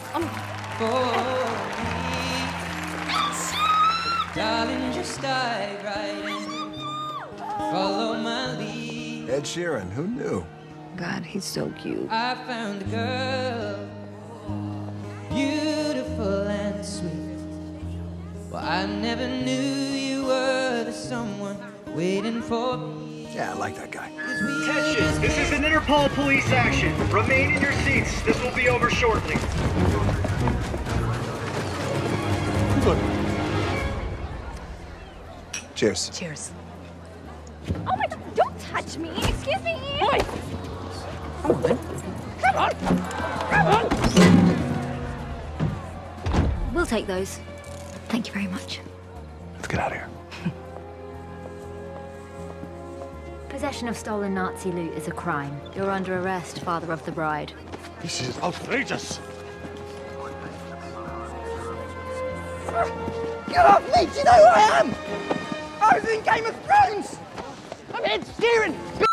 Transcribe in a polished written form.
for me. Darling, just dive right in. Follow my lead. Ed Sheeran, who knew? God, he's so cute. I found a girl, beautiful and sweet. Well, I never knew you were the someone waiting for me. Yeah, I like that guy. Attention, this is an Interpol police action. Remain in your seats. This will be over shortly. Cheers. Cheers. Oh my God, don't touch me. Excuse me. Oi! Come on, then. Come on! Come on! We'll take those. Thank you very much. Let's get out of here. Possession of stolen Nazi loot is a crime. You're under arrest, father of the bride. This is outrageous. Get off me! Do you know who I am? I was in Game of Thrones! I'm Ed Sheeran!